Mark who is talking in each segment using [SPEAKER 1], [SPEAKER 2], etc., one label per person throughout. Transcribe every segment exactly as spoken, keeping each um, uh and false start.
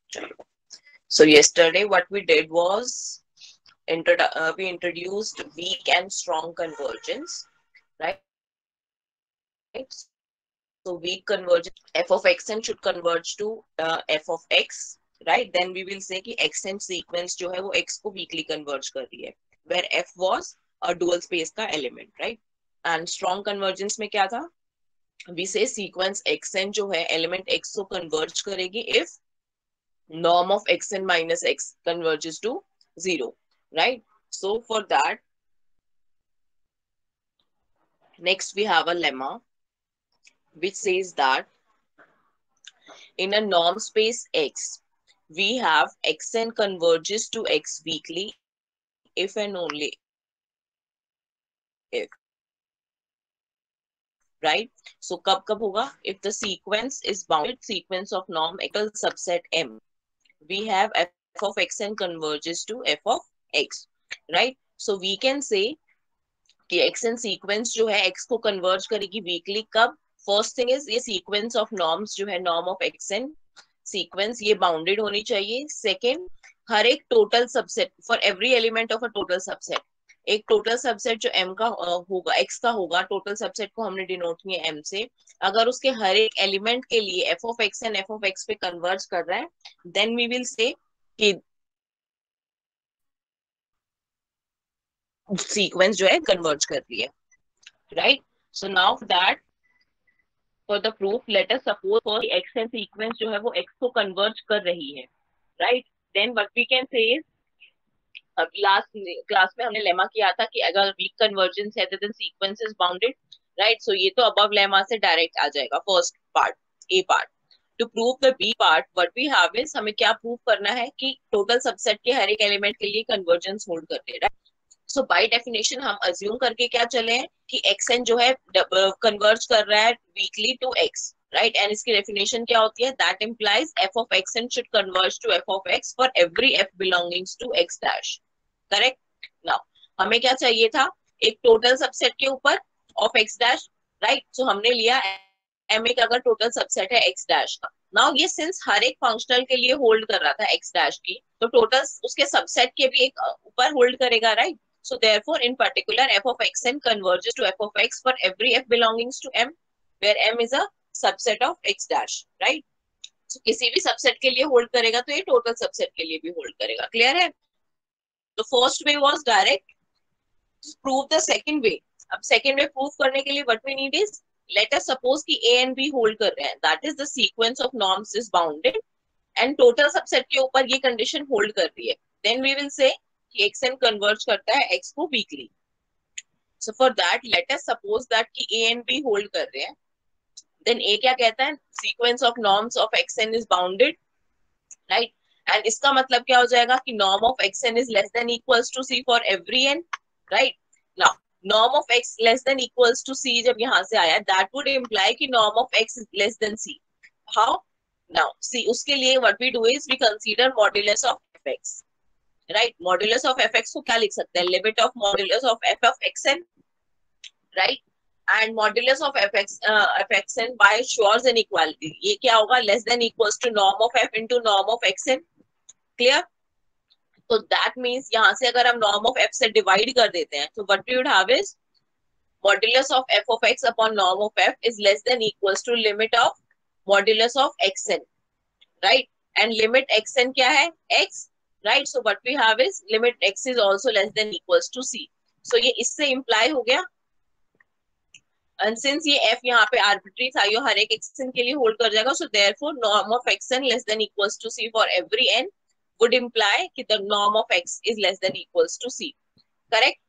[SPEAKER 1] So yesterday what we did was introdu- uh, we introduced weak and strong convergence, right? So weak convergence, f of xn should converge to uh, f of x, right? Then we will say कि xn sequence जो है वो x को weakly converge कर रही है, where f was a dual space का element, right? And strong convergence में क्या था? We say sequence xn जो है element x को converge करेगी if norm of xn minus x converges to zero, right? So for that, next we have a lemma which says that in a norm space X, we have xn converges to X weakly if and only if, right? So कब कब होगा? If the sequence is bounded sequence of norm total subset M, we have f of xn converges to f of x, right? So we can say कि xn sequence जो है x को converge करेगी weakly कब? First thing is ये sequence of norms जो है norm of xn sequence ये bounded होनी चाहिए. Second, हर एक total subset for every element of a total subset, एक total subset जो m का होगा x का होगा, total subset को हमने denote किया m से, अगर उसके हर एक element के लिए f of x and f of x पे converge कर रहा है, then we will say कि sequence जो है converge कर रही है, right? So now for that, for the proof, let us suppose first xn sequence जो है वो x को converge कर रही है, right? Then what we can say is, अब लास्ट क्लास में हमने लेमा किया था कि अगर वीक कन्वर्जेंस है then sequence is bounded, right? So ये तो अबव लेमा से डायरेक्ट आ जाएगा first part, a part. To prove the b part what we have is, हमें क्या प्रूव करना है कि टोटल सबसेट के हर एक एलिमेंट के लिए कन्वर्जेंस होल्ड करते हैं, राइट? सो बाय डेफिनेशन हम अज्यूम करके क्या चले हैं कि xn जो है कन्वर्ज कर रहा है weakly to x, right? And इसकी डेफिनेशन क्या होती है? That implies f of xn should converge to f of x for every f belonging to x dash. Correct? Now हमें क्या चाहिए था? एक टोटल सबसेट के ऊपर of x dash, right? So हमने लिया एम एक अगर टोटल सबसेट है एक्स डैश का. नाउ ये सिंस हर एक फंक्शनल के लिए होल्ड कर रहा था एक्स डैश की, तो टोटल उसके सबसेट के भी एक ऊपर होल्ड करेगा, right? So therefore, in particular, f of xn converges to f of x for every f belonging to m, where m is a subset of x dash, right? So किसी भी subset के लिए hold करेगा तो ये total subset के लिए भी होल्ड करेगा. क्लियर है? The first way was direct. Prove the second way. अब second way prove करने के लिए what we need is, let us suppose कि a and b hold कर रहे हैं. That is the sequence of norms is bounded and total subset के ऊपर ये condition hold कर रही है. Then we will say कि xn converge करता है x को weakly. So for that, let us suppose that कि a and b hold कर रहे हैं. Then a क्या कहता है? Sequence of norms of xn is bounded, right? And इसका मतलब क्या हो जाएगा कि norm of xn is less than equals to c for every n, right? Now norm of x less than equals to c जब यहाँ से आया, that would imply कि norm of x is less than c. How? Now see, उसके लिए what we do is we consider modulus of fx, right? Modulus of fx को क्या लिख सकते हैं? Limit of modulus of f of xn, right? And modulus of fx uh, fxn by Schwarz inequality, ये क्या होगा? Less than equals to norm of f into norm of xn. Clear? तो that means यहाँ से अगर हम norm of f से divide कर देते हैं तो what we would have is modulus of f of x upon norm of f is less than equals to limit of modulus of x n, right? And limit x n क्या है? X, right? So what we have is limit x is also less than equals to c. So ये इससे imply हो गया. And since ये f यहाँ पे arbitrary था, ये हर एक xn के लिए होल्ड कर जाएगा. So therefore norm of xn less than equals to c for every n would imply कि the norm of x is less than equals to c. Correct?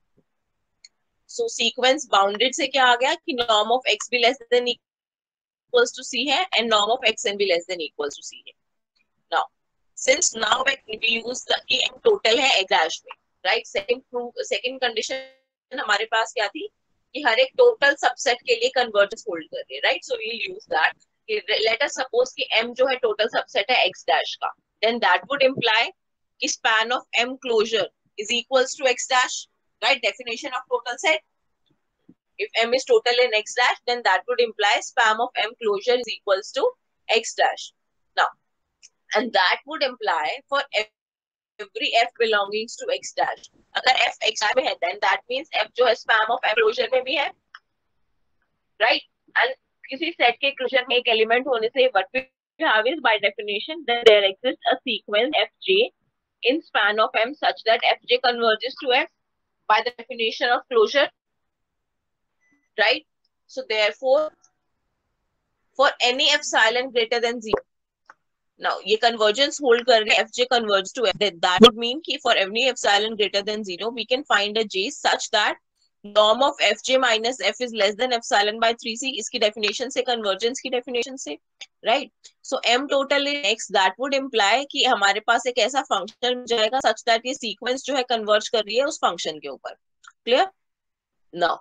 [SPEAKER 1] So sequence bounded से क्या आ गया कि norm of x भी less than equals to c है and norm of xn भी less than equals to c है. Now since now we use the कि m total है x dash में, right? Second proof, second condition हमारे पास क्या थी कि हर एक total subset के लिए convergence hold कर रही है, right? So we'll use that. Let us suppose कि m जो है total subset है x dash का, then that would imply कि span of m closure is equals to x dash, right? Definition of total set. If m is total in x dash, then that would imply span of m closure is equals to x dash. Now, and that would imply for every f belonging to x dash, अगर f x में है then that means f जो है span of m closure में भी है, right? and किसी set के क्लोजर में एक एलिमेंट होने से what we have is by definition that there exists a sequence fj in span of m such that fj converges to f by the definition of closure, right? so therefore for any epsilon greater than zero, now ये convergence hold कर रहे fj converges to f, that would mean कि for every epsilon greater than zero we can find a j such that norm of fj minus f is less than epsilon by three c, इसकी definition से, convergence की definition से, right? so m total in x, that would imply कि हमारे पास एक ऐसा function मिल जाएगा such that ये sequence जो है converge कर रही है उस function के ऊपर, clear? now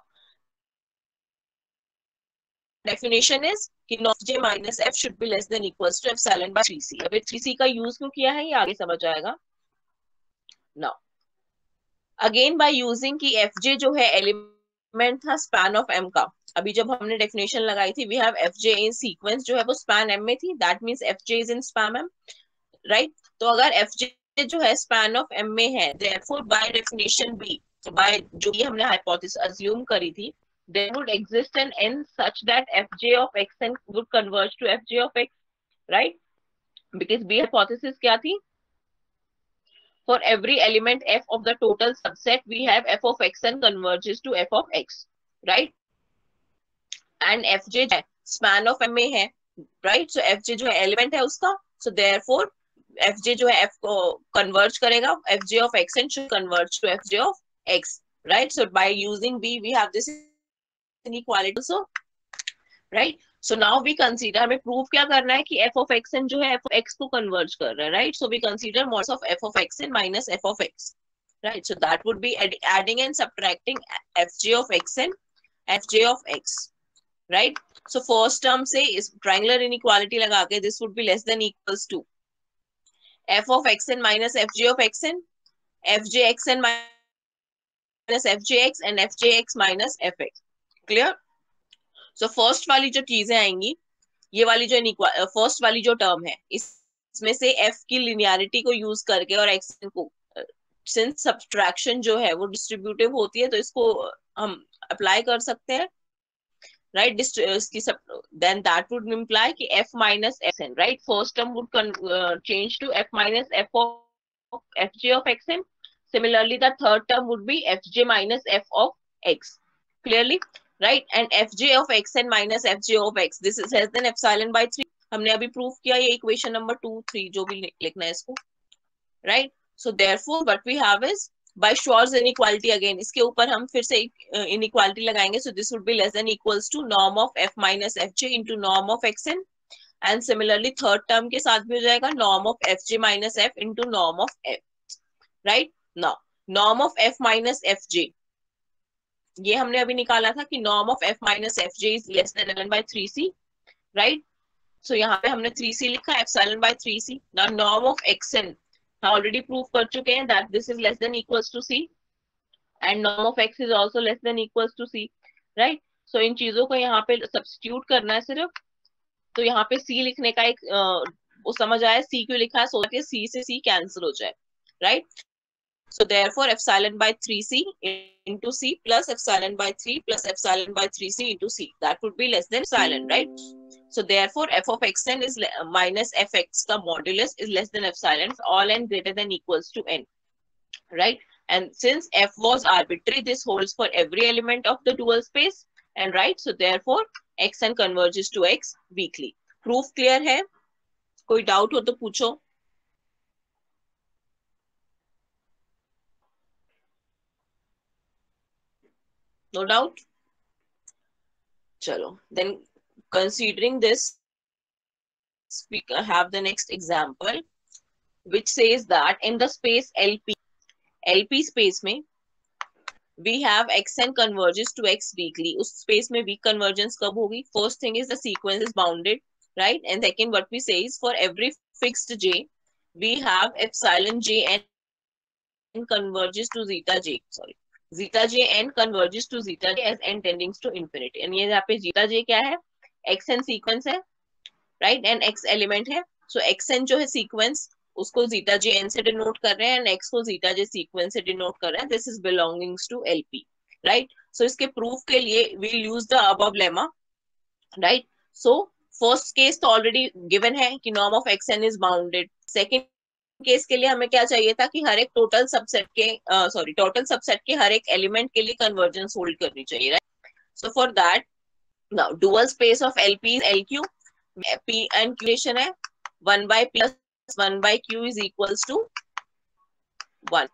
[SPEAKER 1] definition is कि norm j minus f should be less than equals to epsilon by three c. अब three c का यूज क्यों किया है ये आगे समझ आएगा. now again by using कि fj जो है एलिमेंट था span of m का, अभी जब हमने डेफिनेशन लगाई थी we have fj in sequence जो है वो span m में थी, that means fj is in span m, right? तो अगर fj जो है span of m में है, therefore by definition b, by जो भी हमने hypothesis assume करी थी, there would exist an n such that fj of xn would converge to fj of x, right? because b hypothesis क्या थी? for every element f of the total subset we have f of xn converges to f of x, right? and fj span of m में है, right? so fj जो है element है उसका, so therefore fj जो है f को converge करेगा, fj of xn should converge to fj of x, right? so by using b we have this inequality also, right? so now we consider, हमें prove क्या करना है कि f of xn जो है f of x को converge कर रहा है, right? so we consider modulus of f of xn minus f of x, right? so that would be add, adding and subtracting fj of xn, fj of x, right? so first term से इस triangular inequality लगा के this would be less than equals to f of xn minus fj of xn, fj xn minus fjx and fjx minus fx, clear? so first वाली जो चीजें आएंगी, ये वाली जो फर्स्ट वाली जो टर्म है, इसमें से f की लिनियरिटी को यूज करके और xn को, सिंस सब्ट्रैक्शन जो है वो डिस्ट्रीब्यूटिव होती है तो इसको हम अप्लाई कर सकते हैं, right? then that would imply कि f minus xn, right? first term would uh, change to f minus f of, of fj of xn. similarly the third term would be fj minus f of x, clearly, right? and fj of xn minus fj of x, this is less than epsilon by three. हमने अभी proof किया ये equation number two three जो भी लिखना है इसको, right? so therefore what we have is by Schwarz inequality again, इसके ऊपर हम फिर से inequality लगाएंगे, so this would be less than equals to norm of f minus fj into norm of xn, and similarly third term के साथ भी हो जाएगा norm of fj minus f into norm of f, right? now norm of f minus fj, ये हमने अभी निकाला था कि norm of f minus fj is less than epsilon by three c, right? so यहाँ पे हमने three c लिखा epsilon by three c. now norm of xn already prove कर चुके हैं that this is less than equals to c and norm of x is also less than equals to c, right? so इन चीजों को यहाँ पे substitute करना है सिर्फ, तो यहाँ पे c लिखने का एक uh, वो समझ आया c क्यों लिखा है, so that c से c cancel हो जाए, right? so therefore epsilon by three c into c plus epsilon by three plus epsilon by three c into c, that would be less than epsilon, right? so therefore f of xn is minus fx का modulus is less than epsilon if all n greater than equals to n, right? and since f was arbitrary, this holds for every element of the dual space, and right, so therefore xn converges to x weakly. proof clear है? कोई doubt हो तो पूछो. no doubt? chalo, then considering this, we have the next example which says that in the space L P, L P space में we have xn converges to x weakly. उस space में weak convergence कब होगी? first thing is the sequence is bounded, right? and second what we say is for every fixed j we have epsilon j n converges to zeta j, sorry zeta j n converges to zeta j as n tending to infinity. and ये यहाँ पे zeta j क्या है? xn sequence है, right? and x element है, सो x N जो है sequence उसको जीटा जे एन से डिनोट कर रहे हैं एंड एक्स को जीटा जे सीक्वेंस से डिनोट कर रहे हैं. This is belongings to lp, right. So इसके प्रूफ के लिए we use the above lemma, right. So first case तो ऑलरेडी गिवन है कि norm of x n is bounded. Second case के लिए हमें क्या चाहिए था कि हर एक टोटल सबसेट के सॉरी टोटल सबसेट के हर एक एलिमेंट के लिए कन्वर्जेंस होल्ड करनी चाहिए, right. So for that now dual space of lp is lq. P and equation है one by plus one by q is equals to one,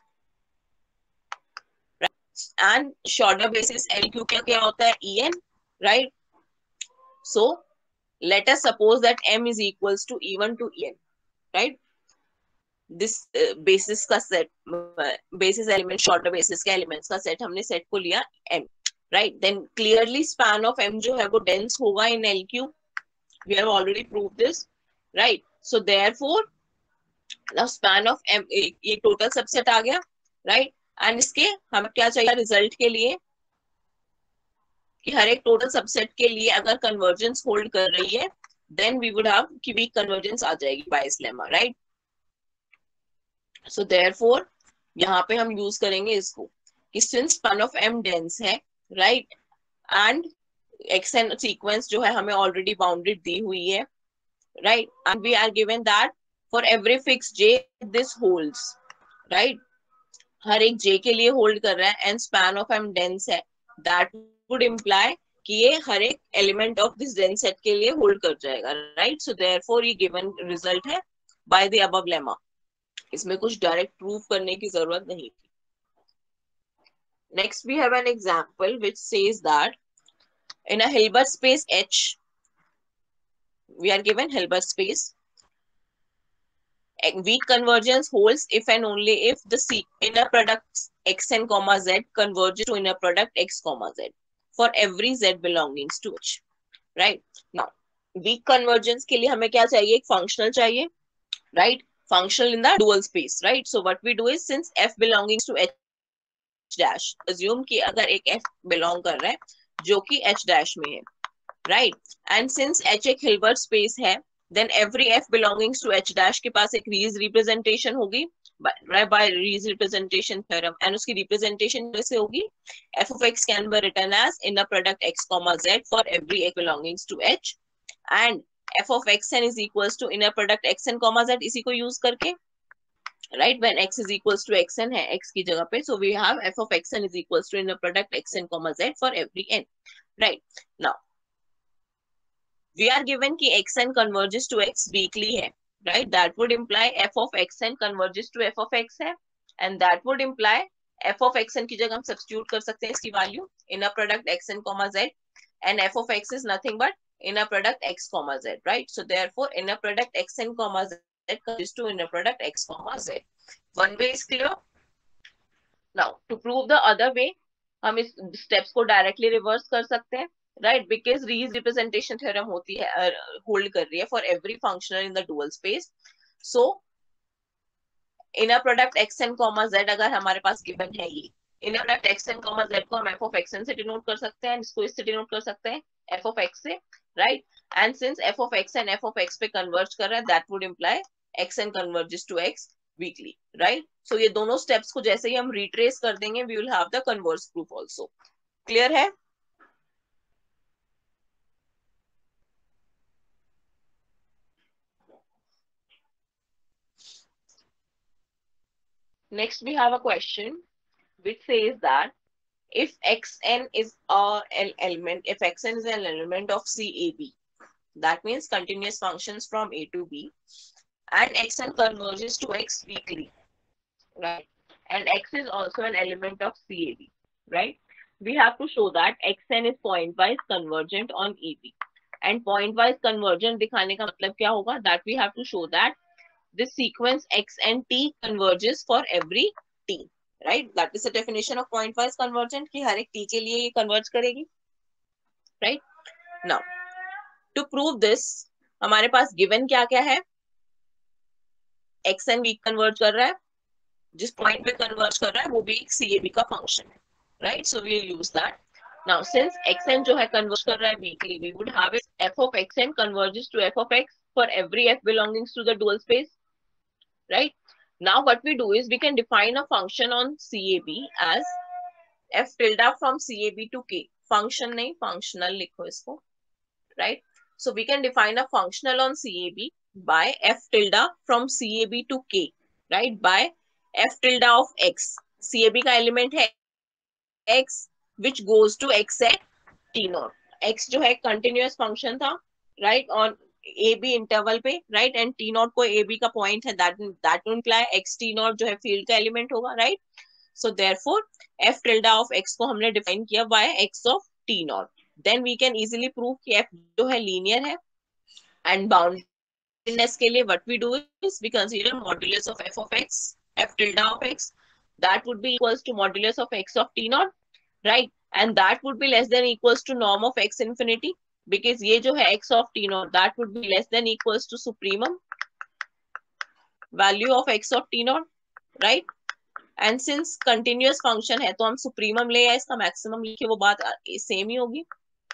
[SPEAKER 1] and Schauder basis lq क्या क्या होता है e n, right. So let us suppose that m is equals to e one to en, right. this uh, basis का set basis element shorter basis के elements का set हमने set को लिया m, right. then clearly span of m जो है वो dense होगा in L Q. we have already proved this, right. so therefore now span of m ये total subset आ गया, right. and इसके हमें क्या चाहिए रिजल्ट के लिए कि हर एक टोटल सबसेट के लिए अगर कन्वर्जेंस होल्ड कर रही है देन वी वुड हैव कि वीक कन्वर्जेंस आ जाएगी bias lemma, right. So therefore यहाँ पे हम यूज करेंगे इसको कि since span of m dense है, राइट, एंड एक्सएन सीक्वेंस जो है हमें ऑलरेडी बाउंडेड दी हुई है, right, and we are given that for every fix j this holds, right. हर एक जे के लिए होल्ड कर रहा है and span of m dense है, दैट would imply कि ये हर एक element of this dense set के लिए होल्ड कर जाएगा, राइट. सो देयरफॉर ये गिवन रिजल्ट है बाय द अबव लेमा. इसमें कुछ डायरेक्ट प्रूव करने की जरूरत नहीं थी. Next we have an example which says that in a Hilbert space H we are given Hilbert space weak convergence holds if and only if the inner product xn comma z converges to inner product x comma z for every z belongings to H, right. now weak convergence के लिए हमें क्या चाहिए, एक functional चाहिए, right, functional in the dual space, right. so what we do is since f belongings to H dash assume कि अगर एक f belong कर रहा है जो कि H dash में है, right, and since H एक Hilbert space है then every f belongings to H dash के पास एक Rees representation होगी by, by Rees representation theorem, and उसकी representation कैसे होगी, f of x can be written as inner product x comma z for every x belongings to H, and f of xn is equals to inner product xn comma z इसी को use करके, right, when x is equals to xn है x की जगह पे, so we have f of xn is equals to inner product xn comma z for every n, right. now we are given कि xn converges to x weakly है, right, that would imply f of xn converges to f of x है, and that would imply f of xn की जगह हम substitute कर सकते हैं इसकी value inner product xn comma z, and f of x is nothing but inner product x comma z, right. so therefore inner product xn comma z converges to inner product x comma z. one way is clear. now to prove the other way हम इस steps को directly reverse कर सकते हैं, right, because Rees representation theorem होती है hold कर रही है for every functional in the dual space. so inner product xn comma z अगर हमारे पास given है ये inner product xn comma z को हम f of xn से denote कर सकते हैं, इसको इससे denote कर सकते हैं f of x से, right, and since f of x and f of x पे converge कर रहा है that would imply xn converges to x weakly, right. so ये दोनों steps को जैसे ही हम retrace कर देंगे we will have the converse proof also. clear है. Next, we have a question which says that if xn is a, an element, if xn is an element of C A B, that means continuous functions from A to B, and xn converges to x weakly, right? And x is also an element of C A B, right? We have to show that xn is pointwise convergent on A B. And pointwise convergent दिखाने का मतलब क्या होगा? That we have to show that this sequence x and t converges for every t, right. that is the definition of pointwise convergent कि हर एक t के लिए ये converge करेगी, right. now to prove this हमारे पास given क्या क्या है, xn weak converge कर रहा है, जिस point पे converge कर रहा है वो भी एक C A B का function है, right. so we will use that. Now since xn जो है converge कर रहा है weakly, we would have it f of xn converges to f of x for every f belonging to the dual space, right? Now what we do is we can define a function on C A B as f tilde from C A B to k. Function नहीं, functional लिखो इसको, right? So we can define a functional on C A B by f tilde from C A B to k, right? By f tilde of x. C A B का element है x, which goes to x at t naught. x जो है continuous function था, right? On A B interval पे, right? And t naught को A B का point है, that that will imply x t naught जो है field का element होगा, right? So therefore f tilde of x को हमने define किया by x of t naught. Then we can easily prove कि f जो है linear है, and boundedness के लिए what we do is we consider modulus of f of x, f tilde of x, that would be equals to modulus of x of t naught, right? And that would be less than equals to norm of x infinity, because ये जो है x of t naught, that would be less than equals to supremum value of x of t naught, right? And since continuous function है तो हम supremum ले या इसका maximum लिखे, वो बात same ही होगी.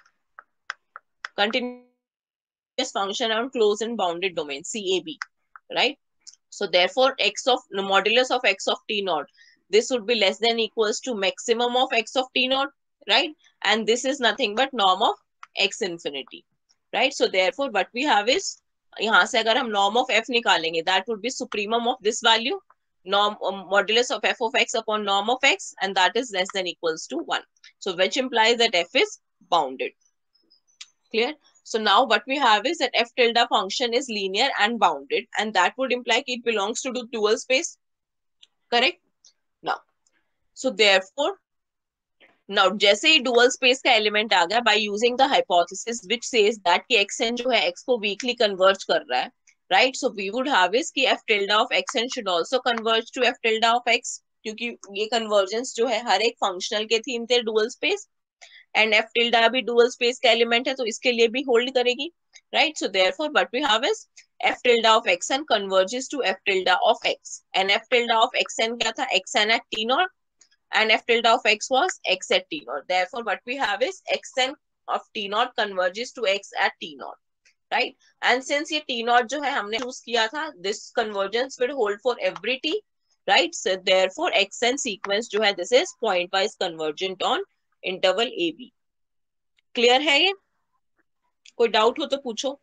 [SPEAKER 1] Continuous function on closed and bounded domain C A B, right? So therefore x of modulus of x of t naught, this would be less than equals to maximum of x of t naught, right? And this is nothing but norm of x infinity, right? So therefore what we have is, यहाँ से अगर हम norm of f निकालेंगे, that would be supremum of this value, norm um, modulus of f of x upon norm of x, and that is less than equals to one. So which implies that f is bounded. Clear? So now what we have is that f tilde function is linear and bounded, and that would imply it belongs to the dual space. Correct? Now, so therefore, now जैसे ही dual space का element आ गया, by using the hypothesis which says that कि xn जो है x को weakly converge कर रहा है, right? So we would have is कि f tilde of xn should also converge to f tilde of x, क्योंकि ये convergence जो है हर एक functional के theme थे dual space, and f tilde भी dual space का element है तो इसके लिए भी hold करेगी, right? So therefore what we have is f tilde of xn converges to f tilde of x, and f tilde of xn क्या था? xn at t naught, and f tilde of x was x at t naught. Therefore what we have is xn of t naught converges to x at t naught, right? And since ये t naught जो है हमने choose किया था, this convergence will hold for every t, right? So therefore xn sequence जो है, this is pointwise convergent on interval a b. Clear है ये? कोई डाउट हो तो पूछो.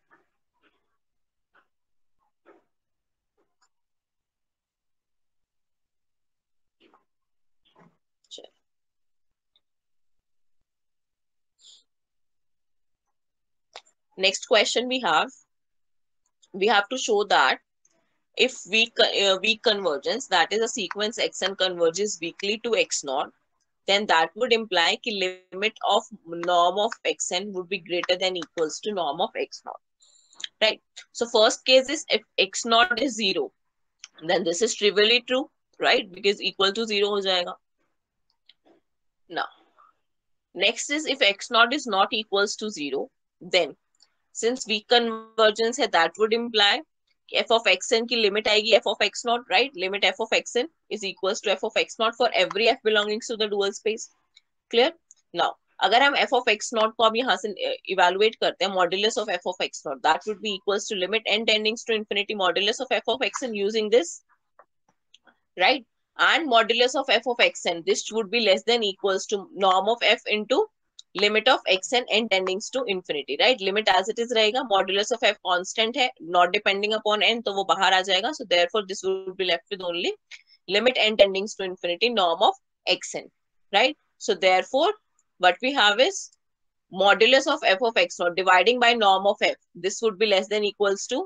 [SPEAKER 1] Next question we have, we have to show that if weak uh, weak convergence, that is a sequence xn converges weakly to x naught, then that would imply कि limit of norm of xn would be greater than equals to norm of x naught, right? So first case is if x naught is zero, then this is trivially true, right? Because equal to zero हो जाएगा. Now, next is if x naught is not equals to zero, then since weak convergence है, that would imply f of xn की limit आएगी f of x naught, right? Limit f of xn is equals to f of x naught for every f belonging to the dual space. Clear? Now, अगर हम f of x naught को अब यहाँ से evaluate करते हैं, modulus of f of x naught, that would be equals to limit n tending to infinity modulus of f of xn using this, right? And modulus of f of xn, this would be less than equals to norm of f into limit of xn n tending to infinity, right? Limit as it is रहेगा, modulus of f constant है, not depending upon n, तो वो बाहर आ जाएगा. So therefore this would be left with only limit n tending to infinity norm of xn, right? So therefore what we have is modulus of f of x naught dividing by norm of f, this would be less than equals to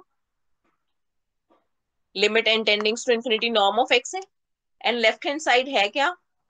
[SPEAKER 1] limit n tending to infinity norm of xn. And left hand side है क्या?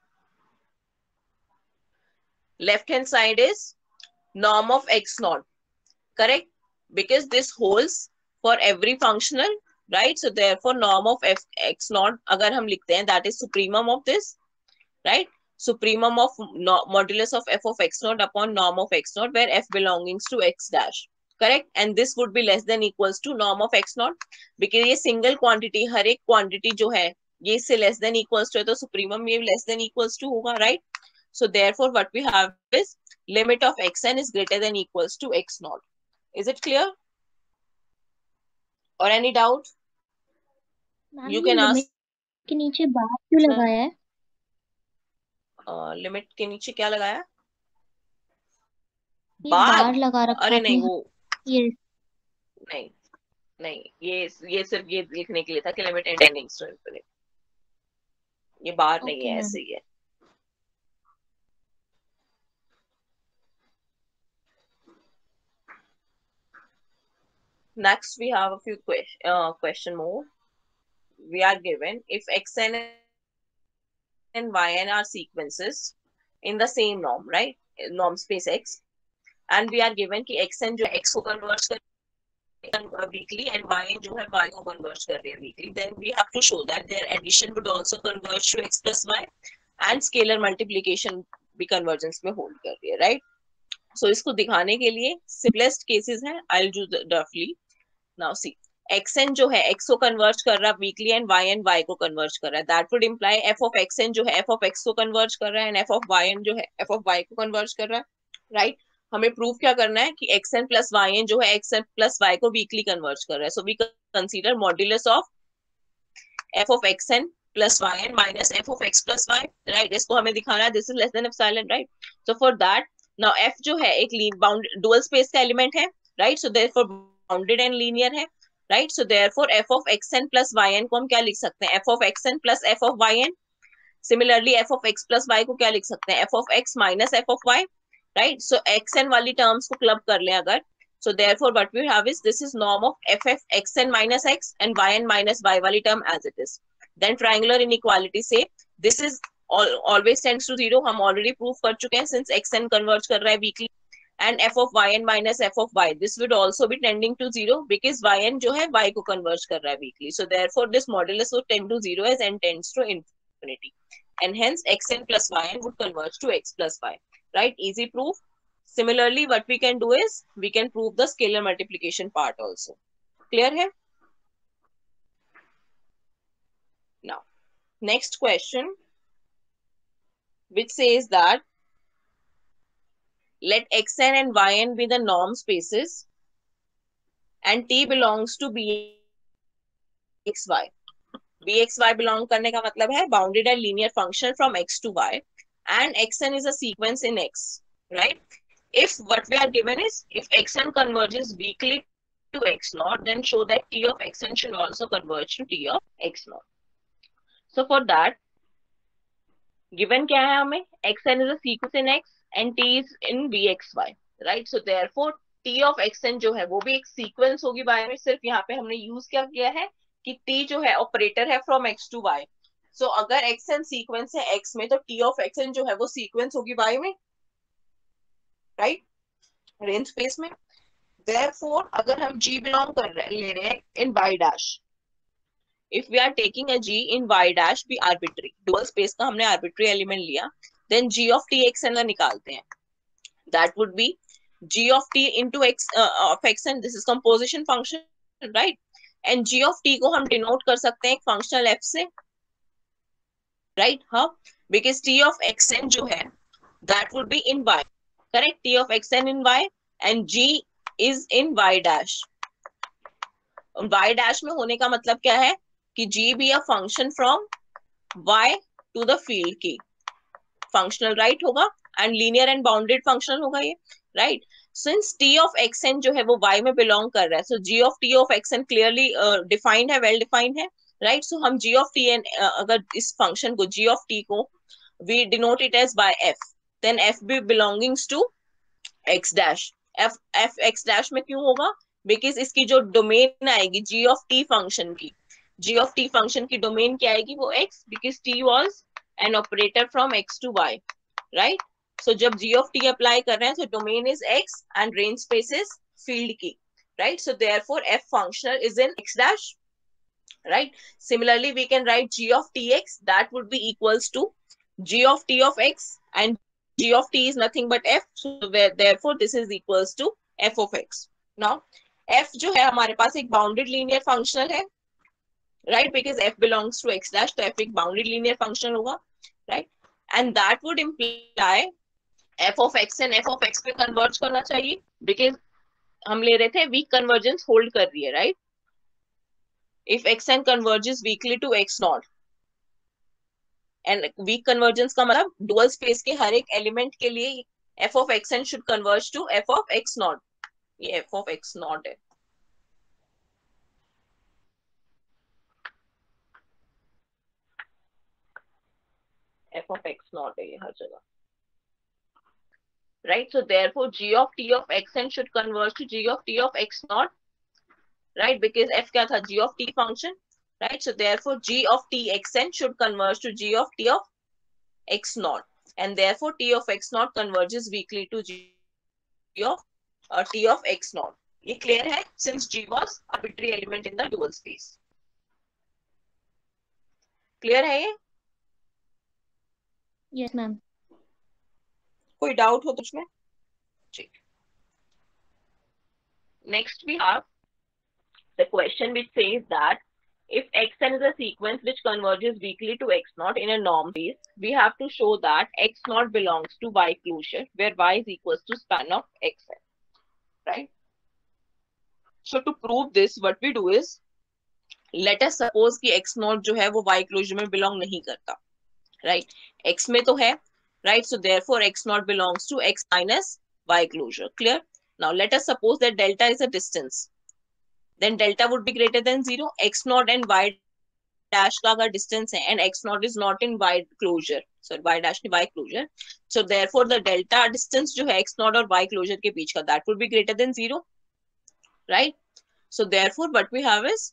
[SPEAKER 1] Left hand side is norm of x naught, correct? Because this holds for every functional, right? So therefore norm of f x naught अगर हम लिखते हैं, that is supremum of this, right? Supremum of no, modulus of f of x naught upon norm of x naught, where f belongs to x dash, correct? And this would be less than equals to norm of x naught, because ये single quantity, हर एक quantity जो है ये इससे less than equals to है, तो supremum ये less than equals to होगा, right? So therefore what we have is limit of xn is greater than equals to x naught. Is it clear? Or any doubt?
[SPEAKER 2] Ma'am
[SPEAKER 1] You
[SPEAKER 2] ये
[SPEAKER 1] can
[SPEAKER 2] लिमिट
[SPEAKER 1] ask.
[SPEAKER 2] के नीचे बार क्यों लगाया है?
[SPEAKER 1] Limit uh, के नीचे क्या लगाया?
[SPEAKER 2] ये
[SPEAKER 1] बार?
[SPEAKER 2] बार लगा रखा
[SPEAKER 1] अरे
[SPEAKER 2] आपने,
[SPEAKER 1] नहीं, वो
[SPEAKER 2] ये
[SPEAKER 1] नहीं नहीं, ये ये सिर्फ ये लिखने के लिए था कि लिमिट एंडिंग टू इन्फिनिटी. ये बार नहीं
[SPEAKER 2] ओके
[SPEAKER 1] है,
[SPEAKER 2] मैम.
[SPEAKER 1] ऐसे ही है. Next, we have a few question, uh, question more. We are given if xn and yn are sequences in the same norm, right? Norm space x, and we are given कि xn जो x को converge कर weekly and yn जो है y को converge कर रही है weekly. Then we have to show that their addition would also converge to x plus y, and scalar multiplication भी convergence में hold कर रही है, right? So इसको दिखाने के लिए simplest cases है. I'll do the roughly. Now see, xn जो है x को कन्वर्ज कर रहा है वीकली एंड yn y को कन्वर्ज कर रहा है. That would imply f of xn जो है f ऑफ x को कन्वर्ज कर रहा है एंड f ऑफ yn जो है f ऑफ y को कन्वर्ज कर रहा है, राइट right? हमें प्रूफ क्या करना है कि xn प्लस yn जो है xn प्लस y को वीकली कन्वर्ज कर रहा है. So we consider modulus of f of xn plus yn minus f of x plus y, right. इसको हमें दिखाना है this is less than epsilon, right. So for that now f जो है एक बाउंड डुअल स्पेस का element है, right. So therefore bounded and linear है, right. So therefore f of xn plus yn को हम क्या लिख सकते हैं? f of xn plus f of yn. Similarly f of x plus y को क्या लिख सकते हैं? f of x minus f of y, right. So xn वाली टर्म्स को क्लब कर लें अगर, so therefore what we have is this is norm of f of xn minus x and yn minus y वाली term as it is. Then triangular inequality से this is all, always tends to zero. हम already proof कर चुके हैं since xn converge कर रहा है weekly, and f of yn minus f of y this would also be tending to zero because yn जो है y को converge कर रहा है weekly. So therefore this modulus would tend to zero as n tends to infinity, and hence xn plus yn would converge to x plus y, right? Easy proof. Similarly, what we can do is we can prove the scalar multiplication part also. Clear hai? Now, next question, which says that let xn and yn be the norm spaces and t belongs to bxy. bxy belong करने का मतलब है bounded and linear function from x to y, and xn is a sequence in x, right? If what we are given is if xn converges weakly to x naught, then show that t of xn should also converge to t of x naught. So for that, given क्या है हमें? xn is a sequence in x and t is in bxy, right? So therefore t of xn जो है वो भी एक sequence होगी y में. सिर्फ यहाँ पे हमने use क्या किया है कि t जो है ऑपरेटर है from x to y. So अगर xn sequence है x में तो t of xn जो है वो sequence होगी y में, राइट, रेंज स्पेस में. Therefore, अगर हम G belong कर रहे ले रहे हैं in y dash, if we are taking a G in y dash be arbitrary, dual space का हमने arbitrary element लिया, then G of t xn का निकालते हैं. That would be G of t into x uh, of xn. This is composition function, right? And G of t को हम denote कर सकते हैं एक functional f से, right? हाँ, because t of xn जो है that would be in y. Correct, t of xn in y and g is in y dash. y dash में होने का मतलब क्या है कि g be a function from y to the field की functional, right होगा, and linear and bounded functional होगा ये, right? Since t of xn जो है वो y में belong कर रहा है, so g of t of xn clearly uh, defined है, well defined है, right? So हम g of t and uh, अगर इस function को g of t को we denote it as by f, then f be belongings to x dash. f f x dash में क्यों होगा? Because इसकी जो डोमेन आएगी g of t फंक्शन की, g of t फंक्शन की डोमेन क्या आएगी? वो x, because t was an operator from x to y, right? So जब g of t अप्लाई कर रहे हैं तो domain is x and range space is field की, right? So therefore f functional is in x dash, right? Similarly we can write g of tx, that would be equals to g of t of x, and g of t is nothing but f, so where therefore this is equals to f of x. Now f जो है हमारे पास एक bounded linear functional है, right? Because f belongs to x dash, तो f एक bounded linear functional होगा, right? And that would imply f of x and f of x पे converge करना चाहिए, बिकॉज हम ले रहे थे वीक कन्वर्जेंस होल्ड कर रही है, right? If x n converges weakly to x not, and weak convergence का मतलब डुअल स्पेस के हर एक एलिमेंट के लिए f of x n should converge to f of x not. ये एफ ऑफ एक्स नॉट है. एफ ऑफ एक्स नॉट है ये हर जगह, right? So therefore g of t of xn should converge to g of t of x naught, right? Because f क्या था? g of t function, right? So therefore g of t xn should converge to g of t of x naught, and therefore t of x naught converges weakly to g of uh, t of x naught. ये clear है? Since g was arbitrary element in the dual space. Clear है ये?
[SPEAKER 2] Yes, ma'am.
[SPEAKER 1] कोई doubt हो तो उसमें? ठीक. Next we have the question which says that if xn is a sequence which converges weakly to x naught in a norm space, we have to show that x naught belongs to y closure where y is equals to span of xn, right? So to prove this, what we do is, let us suppose कि x naught जो है वो y closure में belong नहीं करता, right? x में तो है, right? So therefore x naught belongs to x minus y closure. Clear? Now let us suppose that delta is a distance. Then delta would be greater than zero. X naught and y dash का अगर distance है and x naught is not in y closure, sorry y dash की y closure, so therefore the delta distance जो है x naught और y closure के बीच का, that would be greater than zero, right? So therefore what we have is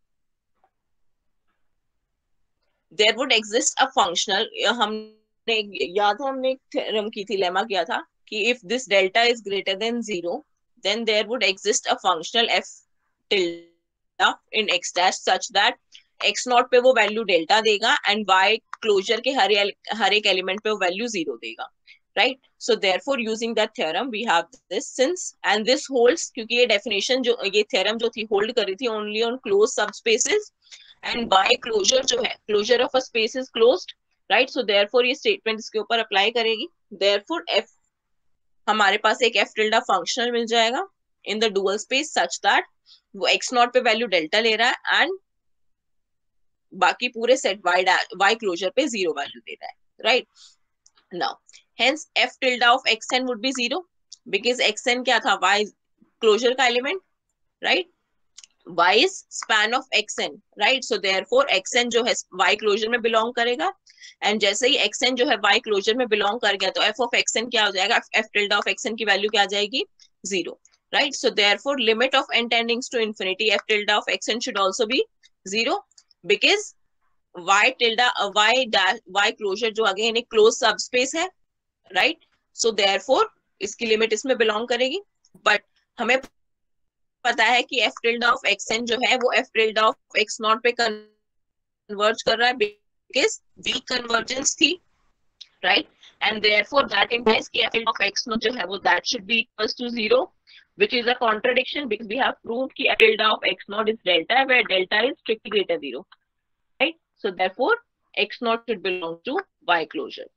[SPEAKER 1] there would exist a functional, हमने याद है हमने एक theorem की थी, लेमा किया था कि if this delta is greater than zero, then there would exist a functional f tilde in x dash such that x not पे वो वैल्यू डेल्टा देगा एंड y क्लोजर के हर हर एक एलिमेंट पे वो वैल्यू जीरो देगा, right? So therefore using that theorem we have this since and this holds, क्योंकि ये डेफिनेशन जो ये थ्योरम जो थी होल्ड कर रही थी only on closed subspaces, and y closure जो है closure of a space is closed, right? So therefore ये स्टेटमेंट इसके ऊपर अप्लाई करेगी. देयरफॉर f हमारे पास एक f टिल्डा फंक्शनल मिल जाएगा in the dual space such that वो x नॉट पे वैल्यू डेल्टा ले रहा है एंड बाकी पूरे सेट y y क्लोजर पे जीरो वैल्यू दे रहा है, right? Now hence f tilde of xn would be zero because xn क्या था? y क्लोजर का element, right? y is span of xn, right? So therefore xn जो है y closure में बिलोंग करेगा एंड जैसे ही xn जो है y क्लोजर में बिलोंग कर गया तो f of xn क्या हो जाएगा? f tilde of xn की वैल्यू क्या आ जाएगी? Zero, right? So therefore limit of n tending to infinity f tilde of xn should also be zero because y tilde uh, y dash y closure जो again एक closed subspace है, right? So therefore इसकी limit इसमें belong करेगी, but हमें पता है कि f tilde of xn जो है वो f tilde of x not पे कन्वर्ज कर रहा है बिकॉज वीक कन्वर्जेंस थी, right? And therefore that implies कि f tilde of x not जो है वो that should be equal to zero, which is a contradiction because we have proved कि f tilde of x naught is delta where delta is strictly greater zero, right? So therefore x naught should belong to y closure.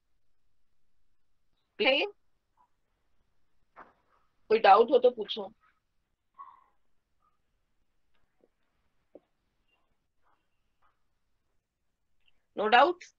[SPEAKER 1] Okay? कोई doubt हो तो पूछो. No doubt?